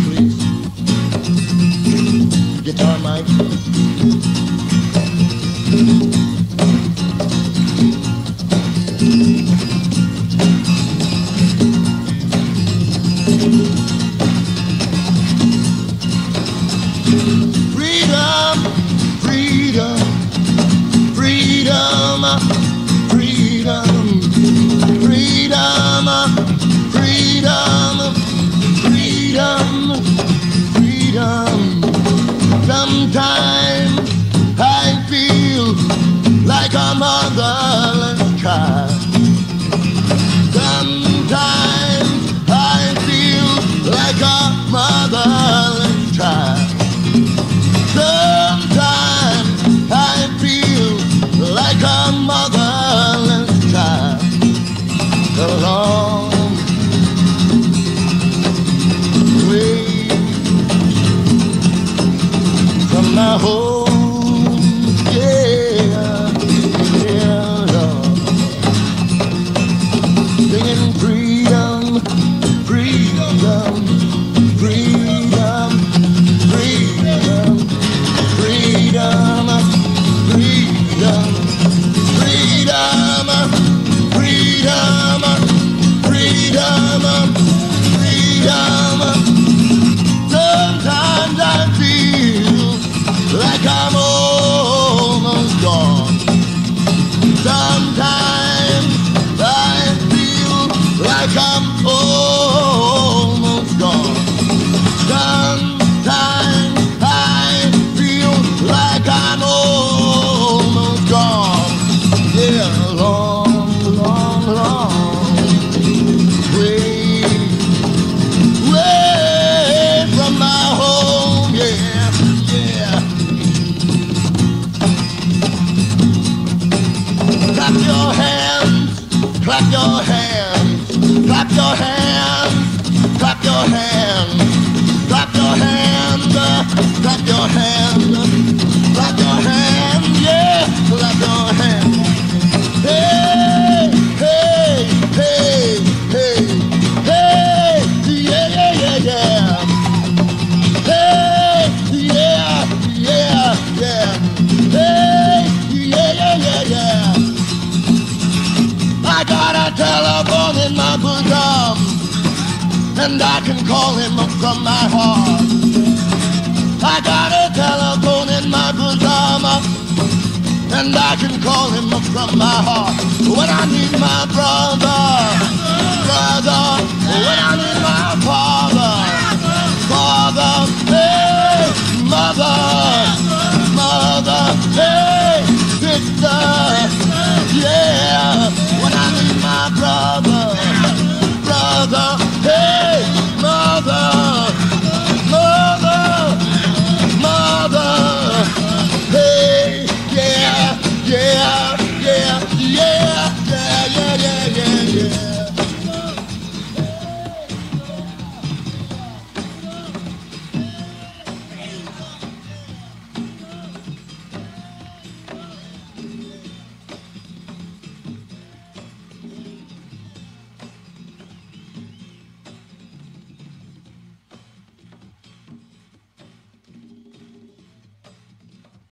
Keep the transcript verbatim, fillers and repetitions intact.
please. Guitar mic. Freedom, freedom, freedom, freedom, freedom, freedom, freedom, freedom. Sometimes I feel like a motherless child. Sometimes I feel like a motherless child. Sometimes I feel like a motherless child. A long way from my home, yeah, yeah, Lord. Singing freedom, freedom, freedom, freedom, freedom, freedom, freedom, freedom, freedom, freedom. Sometimes I feel like I'm almost gone. Sometimes I feel like I'm almost gone. Sometimes I feel like I'm almost gone. Yeah, long, long, long way, way from my home. Yeah, yeah. Clap your hands, clap your hands, clap your hands, clap your hands, clap your hands, clap your hands, clap your hands, yeah, clap your hands. Hey, hey, hey, hey, hey, yeah, yeah, yeah, yeah. Hey, yeah, yeah, yeah. Hey, yeah, yeah, yeah, yeah. I got a telephone in my bosom, and I can call him from my heart. I got a telephone in my bosom, and I can call him from my heart. When I need my brother, brother, when I need my father,